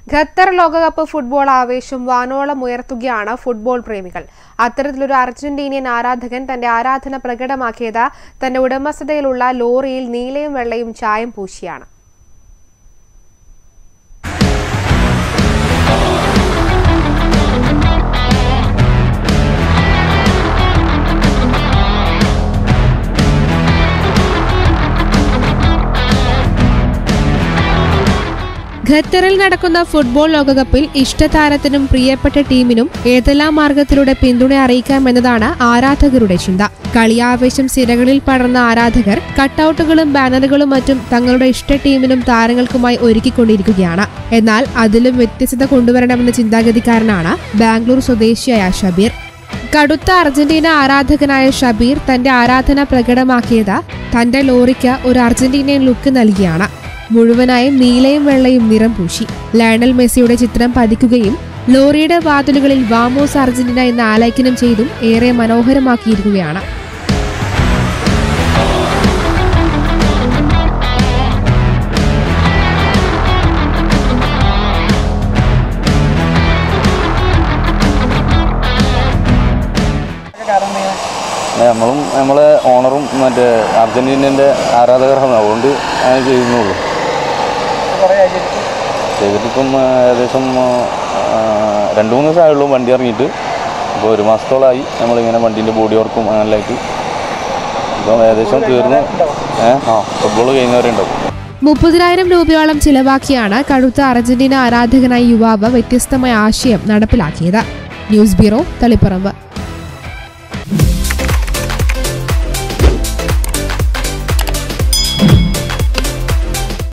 Qatar ലോകകപ്പ് football ആവേശം വാനോളം ഉയർത്തുകയാണ് ഫുട്ബോൾ പ്രേമികൾ. അത്തരത്തിലൊരു അർജന്റീനിയൻ ആരാധകൻ തന്റെ ആരാധന പ്രകടമാക്കിയത് തന്റെ ഉടമസ്ഥതയിലുള്ള ലോറിയിൽ നീലയും വെള്ളയും ചായം പൂശിയാണ്. ഖത്തറിൽ നടക്കുന്ന ഫുട്ബോൾ ലോകകപ്പിൽ ഇഷ്ടതാരത്തിനും പ്രിയപ്പെട്ട ടീമിനും ഏതെല്ലാം മാർഗത്തിലൂടെ പിന്തുണ അറിയിക്കാമെന്നതാണ് ആരാധകരുടെ ചിന്ത. കളിയാവേശം സിരകളിൽ പടർന്ന ആരാധകർ കട്ടൌട്ടുകളും ബാനറുകളും മറ്റും തങ്ങളുടെ ഇഷ്ട ടീമിനും താരങ്ങൾക്കുമായി ഒരുക്കിക്കൊണ്ടിരിക്കുകയാണ്. എന്നാൽ അതിലും വ്യത്യസ്തത കൊണ്ടുവരണമെന്ന ചിന്താഗതിക്കാരനാണ് ബാംഗ്ലൂർ സ്വദേശിയായ ഷബീർ. കടുത്ത അർജന്റീന ആരാധകനായ ഷബീർ തന്റെ ആരാധന പ്രകടമാക്കിയത് തന്റെ ലോറിക്ക് ഒരു അർജന്റീനിയൻ ലുക്ക് നൽകിയാണ്. മുഴുവനായും നീലയും വെള്ളയും നിറം പൂശി ലയണൽ മെസ്സിയുടെ ചിത്രം പതിക്കുകയും ലോറിയുടെ വാതിലുകളിൽ വാമോസ് അർജന്റീന എന്ന ആലേഖനം ചെയ്തും ഏറെ മനോഹരമാക്കിയിരിക്കുകയാണ്. നമ്മളെ ഓണറും മറ്റേ അർജന്റീനന്റെ ആരാധകരാണ്, അതുകൊണ്ട് അങ്ങനെ ചെയ്യുന്നുള്ളൂ. ചെയ്തിട്ടിപ്പം ഏകദേശം 2-3 ദിവസമായുള്ളൂ വണ്ടി ഇറങ്ങിയിട്ട്. ഇപ്പോൾ 1 മാസത്തോളമായി നമ്മളിങ്ങനെ വണ്ടീൻ്റെ ബോഡി വർക്കും അങ്ങനെയായിട്ട്. ഇപ്പം ഏകദേശം തീർന്ന് ഫുട്ബോൾ കഴിഞ്ഞവരെ ഉണ്ടാവും. 30,000 രൂപയോളം ചിലവാക്കിയാണ് കടുത്ത അർജന്റീന ആരാധകനായ യുവാവ് വ്യത്യസ്തമായ ആശയം നടപ്പിലാക്കിയത്. News bureau, Taliparamba.